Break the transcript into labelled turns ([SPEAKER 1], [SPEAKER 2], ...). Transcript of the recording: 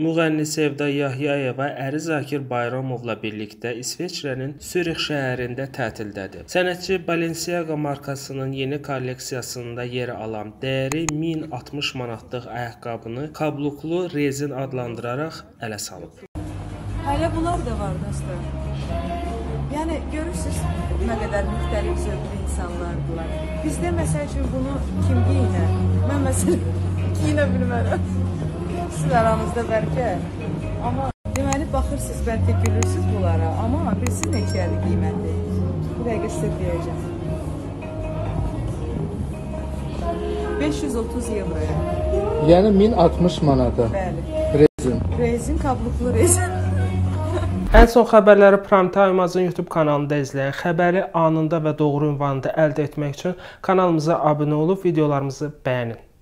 [SPEAKER 1] Müğənni Sevda Yahyayeva əri Zakir Bayramovla birlikdə İsveçrənin Sürix şəhərində tətildədir. Sənətçi Balenciaga markasının yeni kolleksiyasında yer alan dəyəri 1060 manatlıq ayaqqabını kabluklu rezin adlandıraraq ələ salıb.
[SPEAKER 2] Hələ bunlar da var dostlar. Yəni görürsüz nə qədər müxtəlif zövqlü insanlardılar. Bizdə məsəl üçün bunu kim giyinər? Mən məsələn giyinə bilmərəm. Siz aranızda bəlkə. Amma deməli baxırsınız, bəlkə gülürsünüz bunlara. Amma bilsiz neçədir qiyməti? Bu dəqiqə sizə deyəcəm. 530 euroya.
[SPEAKER 3] Yəni 1060 manata.
[SPEAKER 2] Bəli.
[SPEAKER 3] Rezin.
[SPEAKER 2] Rezin, kabluklu rezin.
[SPEAKER 1] Ən son xəbərləri Prime Time-ın YouTube kanalında izləyin. Xəbəri anında və doğru ünvanında əldə etmək üçün kanalımıza abunə olub videolarımızı bəyənin.